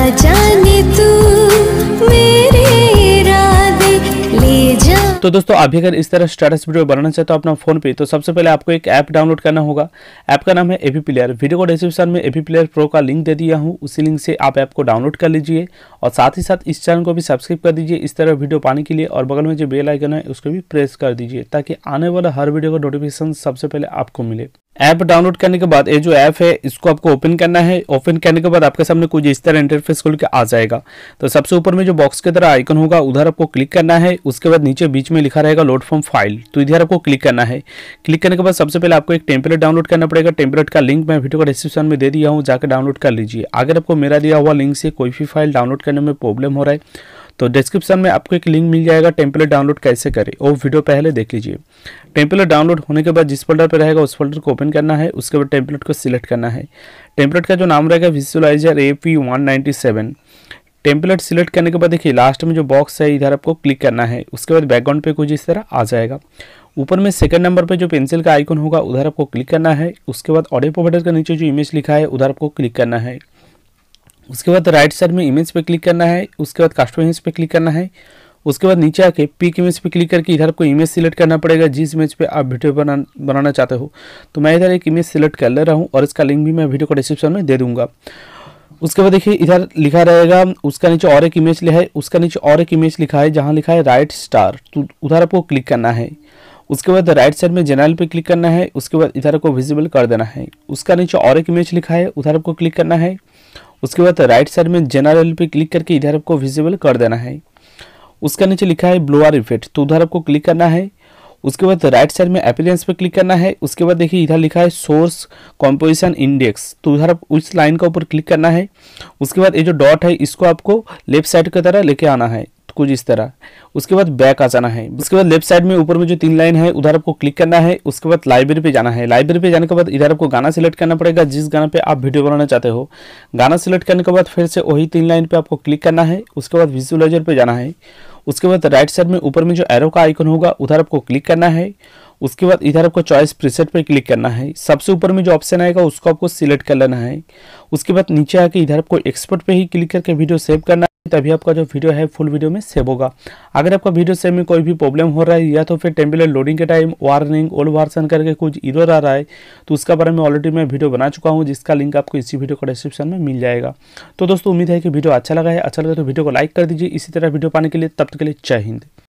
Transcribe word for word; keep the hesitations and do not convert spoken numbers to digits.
जाने तू मेरे इरादे ले जा। तो दोस्तों अभी अगर इस तरह स्टेटस वीडियो बनाना चाहते हो अपना फोन पे, तो सबसे पहले आपको एक ऐप डाउनलोड करना होगा। ऐप का नाम है एपी प्लेयर। वीडियो को डिस्क्रिप्शन में एपी प्लेयर प्रो का लिंक दे दिया हूँ, उसी लिंक से आप ऐप को डाउनलोड कर लीजिए और साथ ही साथ इस चैनल को भी सब्सक्राइब कर दीजिए इस तरह वीडियो पाने के लिए, और बगल में जो बेल आइकन है उसको भी प्रेस कर दीजिए ताकि आने वाला हर वीडियो का नोटिफिकेशन सबसे पहले आपको मिले। ऐप डाउनलोड करने के बाद ये जो ऐप है इसको आपको ओपन करना है। ओपन करने के बाद आपके सामने कुछ इस तरह इंटरफेस खुल के आ जाएगा। तो सबसे ऊपर में जो बॉक्स की तरह आइकन होगा उधर आपको क्लिक करना है। उसके बाद नीचे बीच में लिखा रहेगा लोड फ्रॉम फाइल, तो इधर आपको क्लिक करना है। क्लिक करने के बाद सबसे पहले आपको एक टेम्पलेट डाउनलोड करना पड़ेगा। टेम्पलेट का लिंक मैं वीडियो को डिस्क्रिप्शन में दे दिया हूँ, जाकर डाउनलोड कर लीजिए। अगर आपको मेरा दिया हुआ लिंक से कोई भी फाइल डाउनलोड करने में प्रॉब्लम हो रहा है तो डिस्क्रिप्शन में आपको एक लिंक मिल जाएगा टेम्पलेट डाउनलोड कैसे करें, वो वीडियो पहले देख लीजिए। टेम्पलेट डाउनलोड होने के बाद जिस फोल्डर पर रहेगा उस फोल्डर को ओपन करना है। उसके बाद टेम्पलेट को सिलेक्ट करना है। टेम्पलेट का जो नाम रहेगा visualiser A P one ninety seven. Template select करने के बाद देखिए लास्ट में जो बॉक्स है इधर आपको क्लिक करना है। उसके बाद बैकग्राउंड पे कुछ इस तरह आ जाएगा। ऊपर में सेकंड नंबर पे जो पेंसिल का आइकन होगा उधर आपको क्लिक करना है। उसके बाद ऑडियो प्रोवाइडर के नीचे जो इमेज लिखा है उधर आपको क्लिक करना है। उसके बाद राइट साइड में इमेज पे क्लिक करना है। उसके बाद कस्टम इमेज पे क्लिक करना है। उसके बाद नीचे आके पिक इमेज पे क्लिक करके इधर आपको इमेज सिलेक्ट करना पड़ेगा जिस इमेज पे आप वीडियो बना बनाना चाहते हो। तो मैं इधर एक इमेज सिलेक्ट कर ले रहा हूँ और इसका लिंक भी मैं वीडियो को डिस्क्रिप्शन में दे दूंगा। उसके बाद देखिए इधर लिखा रहेगा, उसका नीचे और एक इमेज लिखा है, उसका नीचे और एक इमेज लिखा है जहाँ लिखा है राइट स्टार, तो उधर आपको क्लिक करना है। उसके बाद राइट साइड में जनरल पे क्लिक करना है। उसके बाद इधर आपको विजिबल कर देना है। उसका नीचे और एक इमेज लिखा है, उधर आपको क्लिक करना है। उसके बाद राइट साइड में जनरल पे क्लिक करके इधर आपको विजिबल कर देना है। उसका नीचे लिखा है ब्लोअर इफेक्ट, तो उधर आपको क्लिक करना है। उसके बाद राइट साइड में अपीयरेंस पे क्लिक करना है। उसके बाद देखिए इधर लिखा है सोर्स कंपोजिशन इंडेक्स, तो उधर आप उस लाइन का ऊपर क्लिक करना है। उसके बाद ये जो डॉट है इसको आपको लेफ्ट साइड की तरह लेके आना है कुछ इस तरह। उसके बाद बैक आ जाना है। उसके बाद लेफ्ट साइड में ऊपर में जो तीन लाइन है उधर आपको क्लिक करना है। उसके बाद लाइब्रेरी पे जाना है। लाइब्रेरी पे जाने के बाद इधर आपको गाना सिलेक्ट करना पड़ेगा जिस गाना पे आप वीडियो बनाना चाहते हो। गाना सिलेक्ट करने के बाद फिर से वही तीन लाइन पे आपको क्लिक करना है। उसके बाद विजुअलाइजर पे जाना है। उसके बाद राइट साइड में ऊपर में जो एरो का आइकन होगा उधर आपको क्लिक करना है। उसके बाद इधर आपको चॉइस प्रीसेट पे क्लिक करना है। सबसे ऊपर में जो ऑप्शन आएगा उसको आपको सिलेक्ट कर लेना है। उसके बाद नीचे आके इधर आपको एक्सपोर्ट पे ही क्लिक करके वीडियो सेव करना है, तभी आपका जो वीडियो है फुल वीडियो में सेव होगा। अगर आपका वीडियो सेव में कोई भी प्रॉब्लम हो रहा है या तो फिर टेम्पलेट लोडिंग के टाइम वार्निंग ओल्ड वर्जन करके कुछ एरर आ रहा है तो उसका बारे में ऑलरेडी मैं वीडियो बना चुका हूँ, जिसका लिंक आपको इसी वीडियो को डिस्क्रिप्शन में मिल जाएगा। तो दोस्तों उम्मीद है कि वीडियो अच्छा लगा है। अच्छा लगा तो वीडियो को लाइक कर दीजिए इसी तरह वीडियो पाने के लिए। तब तक के लिए जय हिंद।